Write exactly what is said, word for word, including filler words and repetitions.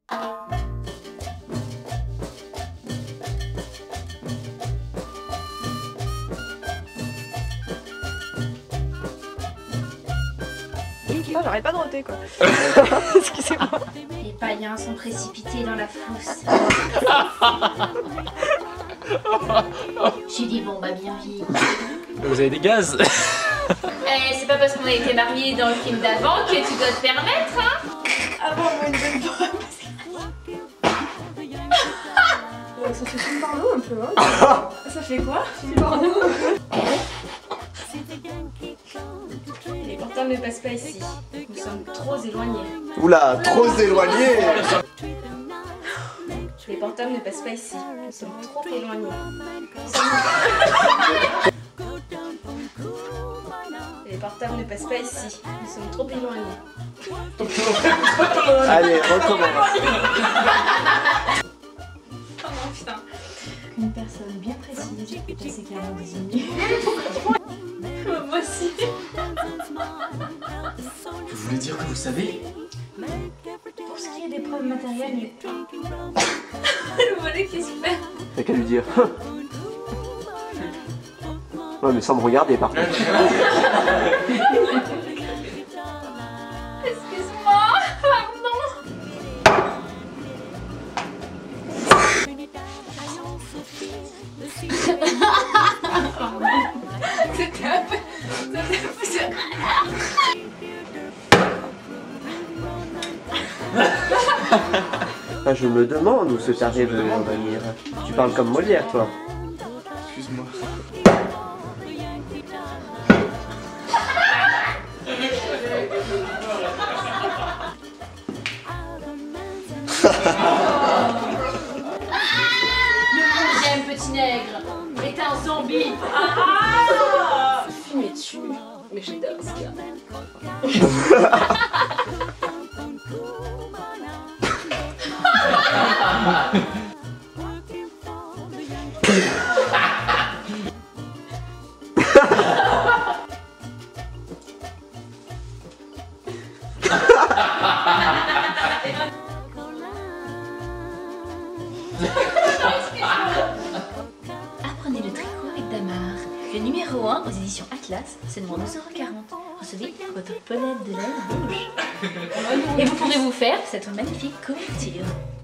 Ah, j'arrête pas de roter quoi. Excusez-moi. Les païens sont précipités dans la fosse. J'ai dit bon bah bien vite. Vous avez des gaz? Eh, c'est pas parce qu'on a été mariés dans le film d'avant que tu dois te permettre, hein. Avant, moi une bonne fois. Ça fait film porno un peu, hein. Ça fait quoi? Film porno. Les portables ne passent pas ici. Nous sommes trop éloignés. Oula, trop éloigné. Les portables ne passent pas ici. Nous sommes trop éloignés. Les portables ne passent pas ici. Nous sommes trop éloignés. Allez, recommence. Oh non, putain. Une personne bien précise est assez clairement désignée. Moi aussi. Vous voulez dire que vous savez? Pour ce qui est des preuves matérielles, mais... Le volet qui se fait. T'as qu'à lui dire. Ouais, mais sans me regarder par contre. Excuse-moi, pardon. C'était un peu... C'était un peu sur... Ah, je me demande où ce taré veut en venir. Tu parles comme Molière, toi. Excuse-moi. Le onzième petit nègre est un zombie. Ah, fumé dessus. Mais j'adore ce gars. Apprenez le tricot avec Damar. Le numéro un aux éditions Atlas, seulement douze euros quarante. Recevez votre pelette de laine rouge. Et vous pourrez vous faire cette magnifique couverture.